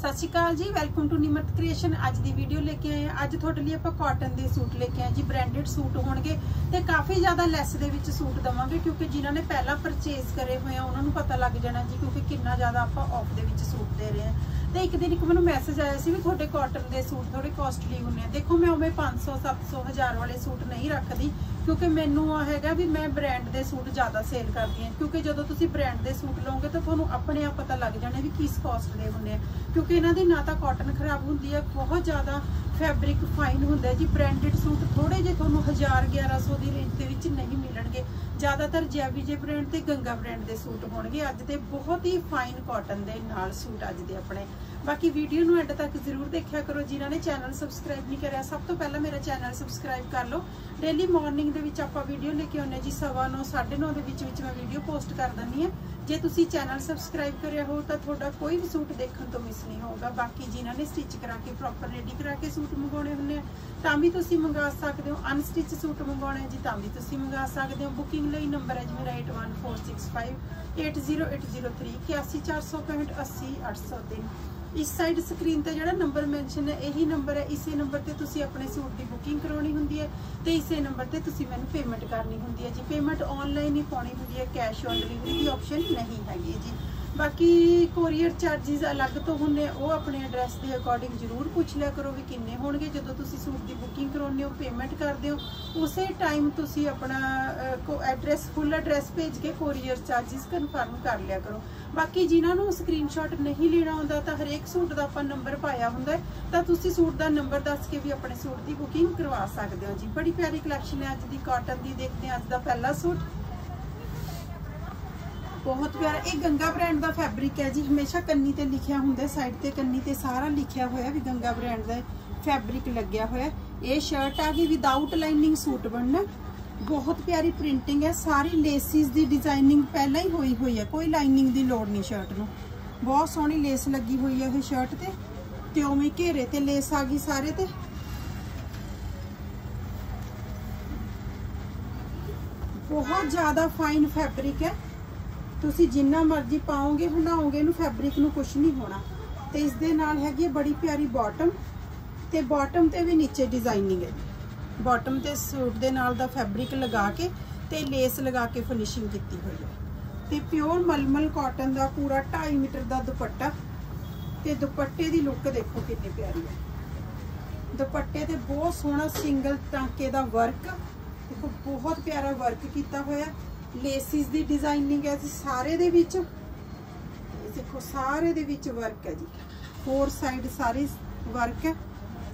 सत श्री अकाल जी, वेलकम टू निमरत क्रिएशन। अज की वीडियो लेके आए हैं। अज थोड़े लिए आप कॉटन के सूट लेके आए जी। ब्रांडेड सूट होंगे तो काफ़ी ज़्यादा लैस दे विच सूट देवांगे, क्योंकि जिन्होंने पहला परचेज करे हुए हैं उन्होंने पता लग जाना जी, क्योंकि कितना ज़्यादा आप ऑफ दे विच सूट दे रहे हैं। तो एक दिन एक मैं मैसेज आया सी भी थोड़े कॉटन के सूट थोड़े कॉस्टली होंगे। देखो मैं उमें 500 700 1000 वाले सूट नहीं रखती, क्योंकि मैनू है भी मैं ब्रांड के सूट ज़्यादा सेल करती हूँ। क्योंकि जो तुम ब्रांड के सूट लोगे तो थोड़ा अपने आप पता लग जाना भी किस कॉस्ट के होंगे, क्योंकि इन्हों की ना तो कॉटन खराब होंगी है, बहुत ज़्यादा फैब्रिक फाइन होंगे जी। ब्रांडेड सूट थोड़े जे थोड़ा 1000 1100 की रेंज के नहीं मिलणगे। ज़्यादातर जैवीजे ब्रांड ते गंगा ब्रांड के सूट होंगे अज दे, बहुत ही फाइन कॉटन के नाल सूट अज दे अपने। बाकी वीडियो नूं एंड तक जरूर देखा करो। जिन्होंने चैनल सबसक्राइब नहीं करा, सब तो पहला मेरा चैनल सबसक्राइब कर लो। डेली मॉर्निंग दे आप वीडियो लेके आने जी 9:15 9:30 के मैं वीडियो पोस्ट कर देनी है। जे तुसी चैनल सबसक्राइब करिया हो तो थोड़ा कोई भी सूट देखने तो मिस नहीं होगा। बाकी जिन्होंने स्टिच करा के प्रॉपर रेडी करा के सूट मंगवाने होंगे तां भी तुसी मंगा सकते हो। अनस्टिच सूट मंगवाने जी तां भी तुसी मंगा सकते हो। बुकिंग लई नंबर है जी मेरा 8146580803 814658 80803। इस साइड स्क्रीन पर जो नंबर मैंशन है यही नंबर है। इसे नंबर पर तुसी अपने सूट की बुकिंग करवानी होंगी है, तो इसे नंबर पर तुसी मैनूं पेमेंट करनी होंगी है जी। पेमेंट ऑनलाइन ही पानी होंगी है, कैश ऑन डिलीवरी की ऑप्शन नहीं हैगी जी। बाकी कोरीयर चार्जिज अलग तो होंगे, वो अपने एड्रैस के अकॉर्डिंग जरूर पूछ लिया करो भी किन्ने होणगे। जो तुसी सूट की बुकिंग करवाने हो पेमेंट करते हो उस टाइम तुसी अपना एड्रैस फुल एड्रैस भेज के कोरीयर चार्जिज कन्फर्म कर लिया करो। बाकी जिन्होंने स्क्रीनशॉट नहीं लेना आता तो हरेक सूट का आप नंबर पाया होंगे, तो तुसी सूट का नंबर दस के भी अपने सूट की बुकिंग करवा सकते हो जी। बड़ी प्यारी कलैक्शन है अज की कॉटन की। देखते हैं अज का पहला सूट, बहुत प्यारा। एक गंगा ब्रांड का फैब्रिक है जी। हमेशा कन्नी ते लिखिया होंगे, साइड ते कन्नी ते सारा लिखिया होया भी गंगा ब्रांड का फैब्रिक लग्या होया। ये शर्ट आ गई विदाउट लाइनिंग सूट बनना, बहुत प्यारी प्रिंटिंग है। सारी लेसिस की डिजाइनिंग पहला ही हुई हुई है, कोई लाइनिंग की लोड़ नहीं शर्ट में। बहुत सोहनी लेस लगी हुई है ये शर्ट ते उवें घेरे ते लेस आ गई सारे ते। बहुत ज़्यादा फाइन फैब्रिक है, तुसी जिन्ना मर्जी पाओगे हंडाओगे इनू फैब्रिक नू कुछ नहीं होना। तो इस दे नाल हैगी बड़ी प्यारी बॉटम, ते बॉटम ते भी नीचे डिजाइनिंग है। बॉटम ते सूट दे नाल दा फैब्रिक लगा के ते लेस लगा के फिनिशिंग की हुई है। ते प्योर मलमल कॉटन का पूरा 2.5 मीटर का दुपट्टा, ते दुपट्टे की लुक देखो कितनी प्यारी है। दुपट्टे ते बहुत सोहना सिंगल टांके का वर्क देखो, बहुत प्यारा वर्क किया होया। लेसिस की डिजाइनिंग है सारे दे विच, देखो सारे दे विच वर्क है जी। 4 साइड सारी वर्क है,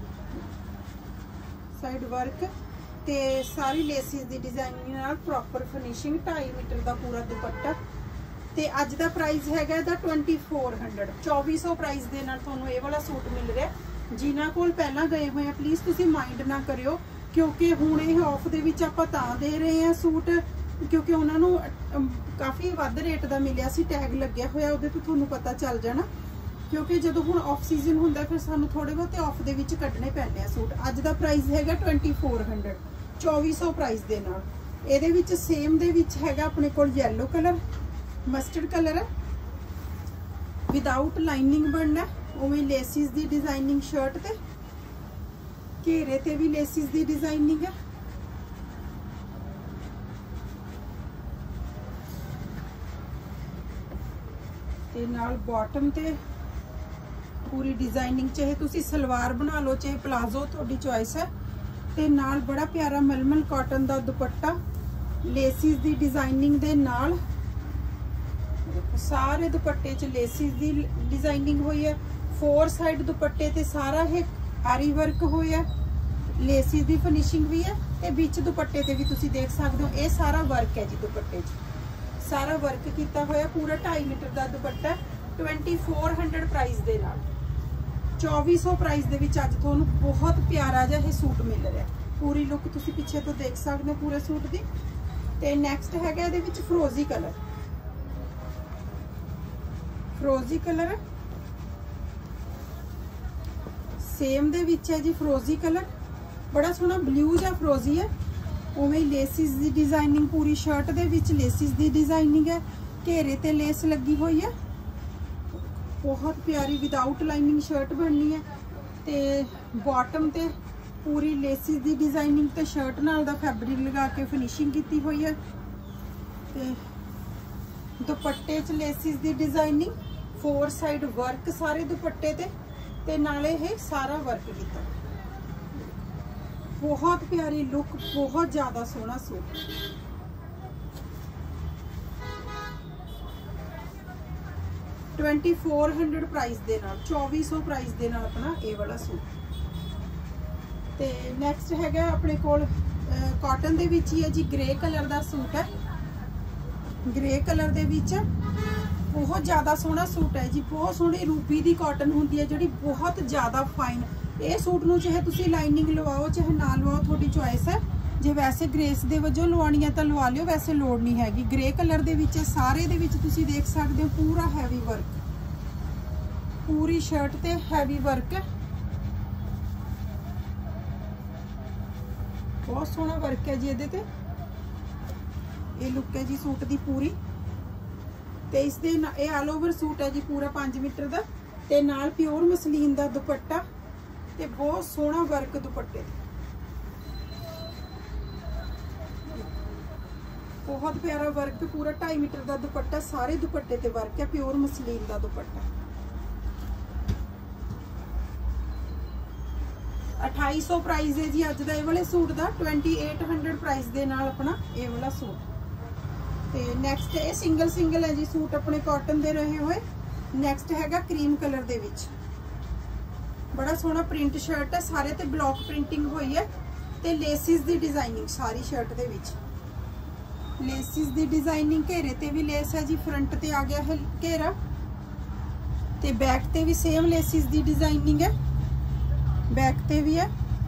साइड वर्क ते सारी लेसिस की डिजाइनिंग नाल प्रॉपर फिनिशिंग। 2.5 मीटर का पूरा दुपट्टा। ते अज का प्राइस हैगा इहदा 2400 2400 प्राइस दे नाल तुहानूं ये वाला सूट मिल रहा। जिन्हां कोल पहला गए हुए हैं प्लीज़ तुसीं माइंड ना करियो, क्योंकि हुण ये ऑफ दे विच आपां तां दे रहे हैं सूट क्योंकि उन्होंने काफ़ी वध रेट का मिलिया सी, टैग लग्या होया उहदे ते तुहानूं पता चल जाना। क्योंकि जो हुण ऑफ सीजन होंदा फिर सानूं थोड़े बहुत ऑफ दे विच कड्ढने पैंदे आ सूट। अज का प्राइस हैगा 2400 2400 प्राइस दे नाल। इहदे विच सेम दे विच हैगा अपने कोल येलो कलर, मस्टर्ड कलर है, विदाउट लाइनिंग बनना, उवें लेसिस की डिजाइनिंग शर्ट ते घेरे ते भी लेसिस की डिजाइनिंग है। ते नाल बॉटम ते पूरी डिजाइनिंग, चाहे तुसी सलवार बना लो चाहे प्लाजो, थोड़ी चॉइस है। ते नाल बड़ा प्यारा मलमल कॉटन का दुपट्टा, लेसिस की डिजाइनिंग दे नाल सारे दुपट्टे च लेसिस की डिजाइनिंग हुई है। 4 साइड दुपट्टे ते सारा है आरी वर्क होया, लेसिस की फिनिशिंग भी है। ते बीच दुपट्टे ते भी तुसी देख सकते हो ये सारा वर्क है जी। दुपट्टे च सारा वर्क किया होया, पूरा 2.5 मीटर का दुपट्टा। 2400 प्राइस दे नाल 2400 प्राइस दे विच अज तुहानूं बहुत प्यारा जिहा ये सूट मिल रहा। पूरी लुक तुसी पिछे तो देख सकते हो पूरे सूट की। ते नैक्सट हैगा इहदे विच फिरोजी कलर, फिरोजी कलर सेम दे विच है जी। फिरोजी कलर बड़ा सोहना ब्लू जिहा फिरोजी है, उवें लेसिस की डिजाइनिंग पूरी शर्ट दे विच लेसिस की डिजाइनिंग है, घेरे ते लेस लगी हुई है। बहुत प्यारी विदाउट लाइनिंग शर्ट बननी है। तो बॉटम ते पूरी लेसिस की डिजाइनिंग ते शर्ट नाल दा फैब्रिक लगा के फिनिशिंग की हुई है। ते दुपट्टे च लेसिस की डिजाइनिंग, 4 साइड वर्क सारे दुपट्टे ते नाले ये सारा वर्क किया। बहुत प्यारी लुक, बहुत ज़्यादा सोहना सूट। $2400 प्राइस दे नाल, 2400 प्राइस दे नाल अपना ये वाला सूट। ते नैक्सट हैगा अपने कोल कॉटन दे विच ही है जी, ग्रे कलर दा सूट है। ग्रे कलर दे विच बहुत ज़्यादा सोहना सूट है जी, बहुत सोहनी रूबी दी कॉटन होंदी है जिहड़ी बहुत ज़्यादा फाइन। ये सूट नूं चाहे तुसी लाइनिंग लवाओ चाहे ना लवाओ, थोड़ी चॉइस है। जे वैसे ग्रेस दे वजों लवानी है तो लवा लियो, वैसे लोड़ नहीं हैगी। ग्रे कलर दे विच सारे दे विच तुसी देख सकते हो पूरा हैवी वर्क, पूरी शर्ट ते हैवी वर्क है। बहुत सोहना वर्क है जी इहदे ते। ये लुक है जी सूट दी पूरी। ते इस दे ये ऑल ओवर सूट है जी पूरा 5 मीटर दा, ते नाल प्योर मसलीन दा दुपट्टा ते बहुत सोहना वर्क दुपट्टे। बहुत प्यारा वर्क, पूरा 2.5 मीटर का दुपट्टा, सारे दुपट्टे ते वर्क है, प्योर मसलीन का दुपट्टा। 2800 प्राइस है जी अज दा ये वाले सूट का। 2800 प्राइस दे नाल अपना ये वाला सूट। ते नैक्सट ये सिंगल है जी सूट अपने कॉटन दे रहे हुए। नैक्सट हैगा क्रीम कलर दे विच, बड़ा सोहना प्रिंट शर्ट है, सारे ते ब्लॉक प्रिंटिंग हुई है ते लेसिस दी डिजाइनिंग सारी शर्ट दे विच। लेसिस दी डिजाइनिंग, घेरे ते भी लेस है जी, फ्रंट ते आ गया है घेरा ते बैक ते भी सेम लेसिस दी डिजाइनिंग है, बैक ते भी है।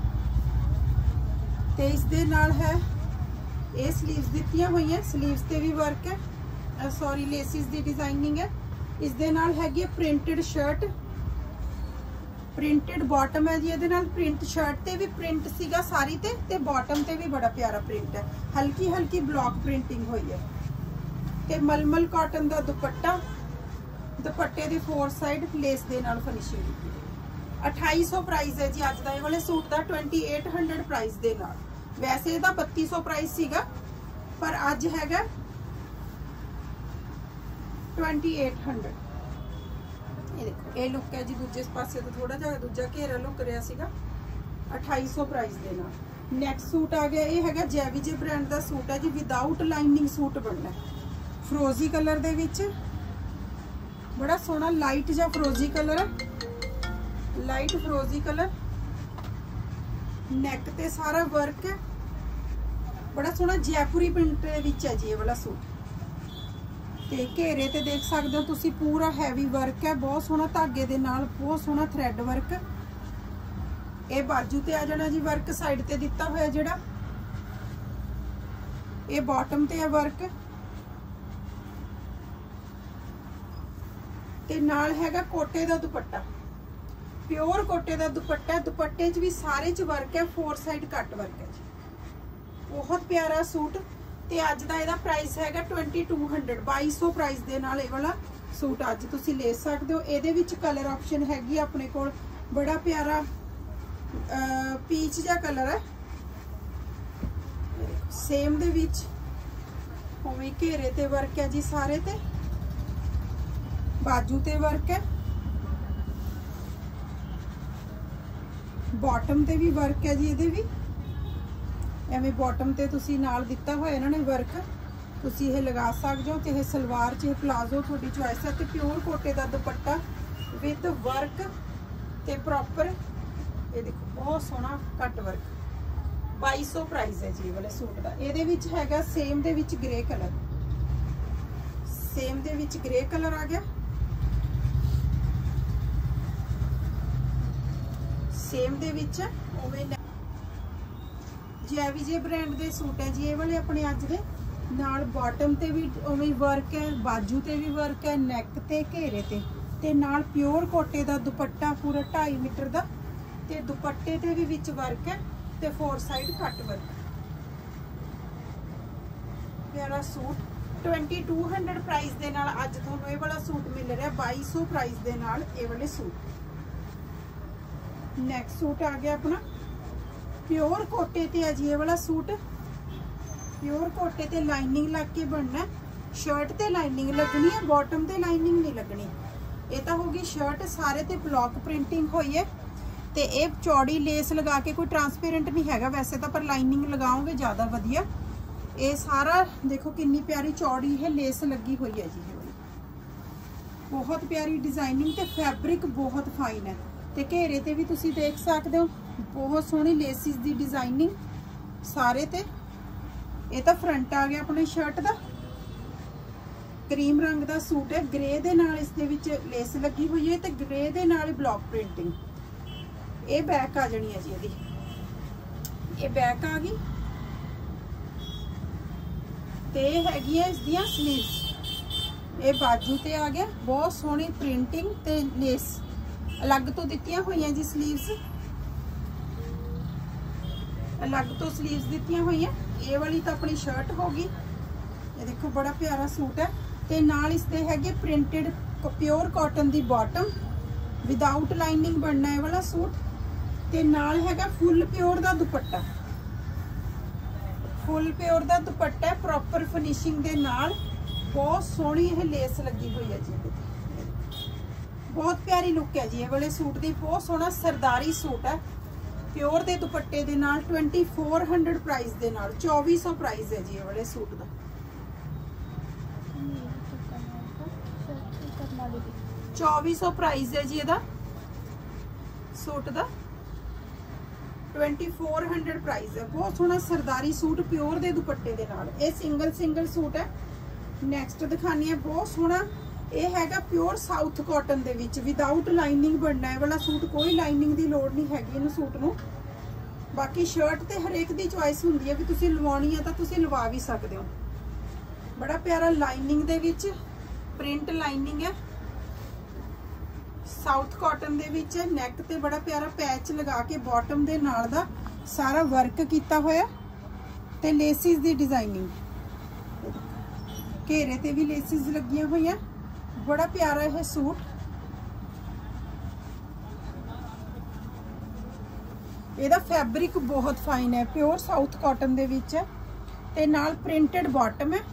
ते इस दे नाल है ये स्लीव्स दित्तियां हुई है, स्लीव्स ते भी वर्क है, सॉरी लेसिस दी डिजाइनिंग है। इस दे नाल हैगी प्रिंटेड शर्ट, प्रिंटेड बॉटम है जी। ये प्रिंट शर्ट ते भी प्रिंट सीगा सारी ते बॉटम ते भी बड़ा प्यारा प्रिंट है, हल्की हल्की ब्लॉक प्रिंटिंग हुई है। ते मलमल कॉटन का दुपट्टा, दुपट्टे दी 4 साइड लेस दे नाल फिनिशिंग की। 2800 प्राइस है जी अज दा ये वाले सूट का। 2800 प्राइस दे नाल, वैसे ਇਹਦਾ 3200 प्राइस सीगा पर अज हैगा 2800। ये देखो ये लुक है जी, दूजे पासे तो थोड़ा जा दूजा घेरा लुक रहा सीगा। 2800 प्राइस दे नाल। नैक्सट सूट आ गया, ये हैगा जैविजे ब्रांड का सूट है जी, विदाउट लाइनिंग सूट बनना। फ्रोजी कलर दे विच बड़ा सोहना लाइट जा फ्रोजी कलर है, लाइट फ्रोजी कलर। नैक ते सारा वर्क है, बड़ा सोहना जयपुरी प्रिंट दे विच है जी ये वाला सूट। ते घेरे ते देख सकते हो तुसी पूरा हैवी वर्क है, बहुत सोहना धागे दे नाल, बहुत सोहना थ्रेड वर्क। ये बाजू ते आ जाना जी वर्क, साइड ते दिता होया जेड़ा। ये बॉटम ते है वर्क ते नाल हैगा कोटे दा दुपट्टा, प्योर कोटे दा दुपट्टा। दुपट्टे च भी सारे च वर्क है, 4 साइड कट वर्क है जी, बहुत प्यारा सूट। ते अज दा इहदा प्राइस हैगा 2200, 2200 प्राइस दे नाल ये वाला सूट अज तुसी ले सकदे हो। इहदे विच कलर ऑप्शन हैगी अपने कोल, बड़ा प्यारा पीच जा कलर है, सेम दे विच उवें घेरे ते वर्क है जी, सारे ते बाजू ते वर्क है, बॉटम ते भी वर्क है जी। इहदे भी एवें बॉटम ते तुसी नाल दिता होया इन्हां ने वर्क, तुसी ये लगा सकदे हो। चाहे सलवार चाहे प्लाजो, थोड़ी चॉइस है। ते प्योर कोटे दा दुपट्टा विद वर्क ते प्रॉपर, ये देखो बहुत सोहना कट वर्क। 2200 प्राइस है जी ये वाले सूट का। इहदे विच हैगा सेम दे विच ग्रे कलर, सेम दे विच ग्रे कलर आ गया, सेम दे विच उवें जैविजे ब्रांड दे सूट है जी ये वाले अपने अज दे। नाल बॉटम ते भी उवें वर्क है, बाजू ते भी वर्क है, नैक ते घेरे ते नाल प्योर कोटे दा दुपट्टा पूरा 2.5 मीटर दा, ते दुपट्टे ते भी विच वर्क है ते 4 साइड कट वर्क। प्यारा सूट 2200 प्राइस दे नाल अज तुहानू ये वाला सूट मिल रहा 2200 प्राइस दे नाल ये वाले सूट। नेक्स्ट सूट आ गया अपना प्योर कोटे ते है जी ये वाला सूट। प्योर कोटे ते लाइनिंग लग के बनना, शर्ट ते लाइनिंग लगनी है, बॉटम ते लाइनिंग नहीं लगनी। ये तो होगी शर्ट, सारे ते ब्लॉक प्रिंटिंग हुई है ते ये चौड़ी लेस लगा के, कोई ट्रांसपेरेंट नहीं हैगा वैसे तो, पर लाइनिंग लगाओगे ज़्यादा वधिया। ये सारा देखो कितनी प्यारी चौड़ी है लेस लगी हुई है जी, बहुत प्यारी डिजाइनिंग ते फैब्रिक बहुत फाइन है ते घेरे ते भी तुसी देख सकते हो, बहुत सोहनी लेसिस दी डिजाइनिंग सारे ते। ये तो फ्रंट आ गया अपने शर्ट दा, क्रीम रंग दा सूट है, ग्रे दे नाल इस दे विच लेस लगी हुई है ते ग्रे दे नाल ब्लॉक प्रिंटिंग। ये बैक आ जानी है जी इहदी, ये बैक आ गई ते हैगी है इसदियां स्लीव्स। ये बाजू ते आ गया, बहुत सोहनी प्रिंटिंग ते लेस अलग तो दित्तियां हुई हैं जी, स्लीव्स अलग तो स्लीव्स दित्तियां हुई हैं। ये वाली तो अपनी शर्ट होगी, ये देखो बड़ा प्यारा सूट है ते नाल इसदे हैगे प्रिंटेड प्योर कॉटन दी बॉटम, विदाउट लाइनिंग बनना है वाला सूट ते नाल हैगा फुल प्योर दा दुपट्टा। फुल प्योर दा दुपट्टा है प्रॉपर फिनिशिंग दे नाल, बहुत सोहनी ये लेस लगी हुई है जी, बहुत प्यारी लुक है जी ये वाले सूट दी। बहुत सोहना सरदारी सूट है प्योर दे दुपट्टे दे नाल, 2400 प्राइस दे नाल, 2400 प्राइस है जी ये वाले सूट दा। 2400 प्राइस है जी ਇਹਦਾ सूट दा, 2400 प्राइस है। बहुत सोहना सरदारी सूट प्योर दे दुपट्टे दे नाल, ये सिंगल सूट है। नेक्स्ट दिखानी है बहुत सोहना, ये हैगा प्योर साउथ कॉटन दे विच, विदाउट लाइनिंग बनना है वाला सूट, कोई लाइनिंग दी लोड़ नहीं हैगी इनू सूट नू। बाकी शर्ट ते हरेक दी चॉइस हुंदी है भी तुसी लवानी है तां तुसी लवा भी सकदे हो। बड़ा प्यारा लाइनिंग दे विच प्रिंट लाइनिंग है, साउथ कॉटन दे विच नैक ते बड़ा प्यारा पैच लगा के बॉटम दे नाल दा सारा वर्क कीता होया ते लेसिस दी डिजाइनिंग, घेरे ते भी लेसिस लगियां होईयां। बड़ा प्यारा है सूट, ਇਹਦਾ फैब्रिक बहुत फाइन है, प्योर साउथ कॉटन दे विच है ते नाल प्रिंटेड बॉटम है।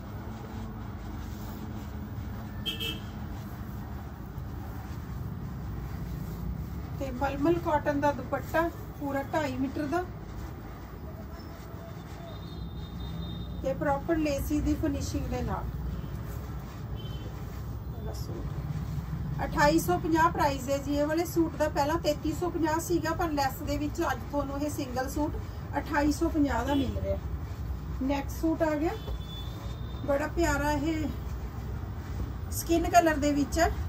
ते मलमल कॉटन दा दुपट्टा पूरा 2.5 मीटर दा ते प्रॉपर लेसी दी फिनिशिंग दे नाल। 2850 प्राइस है जी ये वाले सूट दा, पहला 3350 सीगा पर लैस दे विच अज तुहानू ये सिंगल सूट 2850 दा मिल रहा। नेक्स्ट सूट आ गया बड़ा प्यारा, ये स्किन कलर दे विच है,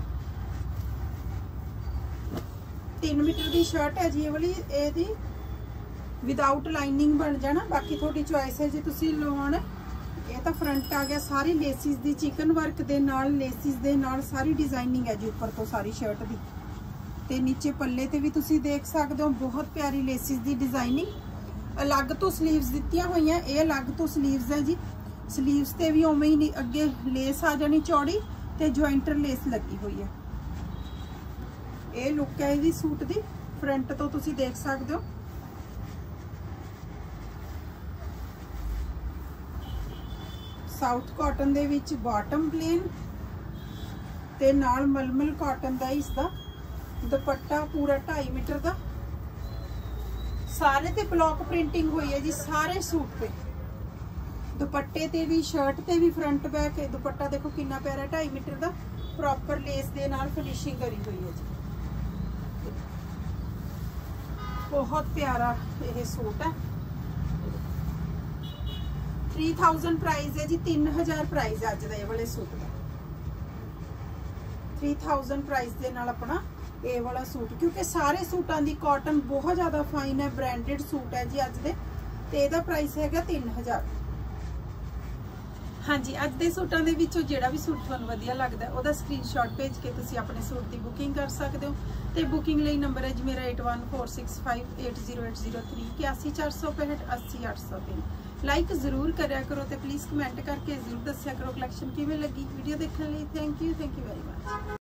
3 मीटर की शर्ट है जी ये वाली, ये विदाउट लाइनिंग बन जाना, बाकी थोड़ी चॉइस है जी तुसी लवाना। ये तो फ्रंट आ गया सारी लेसिस दी, चिकन वर्क दे नाल लेसिस दे नाल सारी डिजाइनिंग है जी ऊपर तो सारी शर्ट दी ते नीचे पल्ले ते भी तुसी देख सकते हो, बहुत प्यारी लेसिस दी डिजाइनिंग। अलग तो स्लीव्स दित्तियां हुई हैं, ये अलग तो स्लीव्स है जी, स्लीव्स ते भी उवें ही अगे लेस आ जानी चौड़ी ते ज्वाइंटर लेस लगी हुई है। ये लुक है इसदी सूट दी, फ्रंट तो तुसी देख सकते हो। साउथ कॉटन दे विच बॉटम प्लेन ते नाल मलमल कॉटन दा इसदा दुपट्टा पूरा 2.5 मीटर दा, सारे ते ब्लॉक प्रिंटिंग हुई है जी सारे सूट पे, दुपट्टे ते भी शर्ट ते भी फ्रंट बैक। दुपट्टा देखो कितना प्यारा 2.5 मीटर दा, प्रॉपर लेस दे नाल फिनिशिंग करी हुई है जी, बहुत प्यारा ये सूट है। 3000 प्राइस है जी, 3000 प्राइस है अज दा ये वाले सूट का, 3000 प्राइस दे नाल अपना ये वाला सूट, क्योंकि सारे सूटां दी कॉटन बहुत ज़्यादा फाइन है, ब्रांडेड सूट है जी अज दे, ते इहदा प्राइस हैगा 3000। हाँ जी, अज दे सूटां दे विचों जिहड़ा भी सूट तुहानूं वधिया लगदा उहदा स्क्रीनशॉट भेज के तुसीं अपने सूट की बुकिंग कर सकते हो। ते बुकिंग लई नंबर है जी मेरा 8146580803 81465 80803। ਲਾਈਕ ਜ਼ਰੂਰ ਕਰਿਆ ਕਰੋ ਤੇ ਪਲੀਜ਼ ਕਮੈਂਟ ਕਰਕੇ ਜ਼ਰੂਰ ਦੱਸਿਆ ਕਰੋ ਕਲੈਕਸ਼ਨ ਕਿਵੇਂ ਲੱਗੀ। ਵੀਡੀਓ ਦੇਖਣ ਲਈ ਥੈਂਕ ਯੂ ਵੈਰੀ ਮਚ।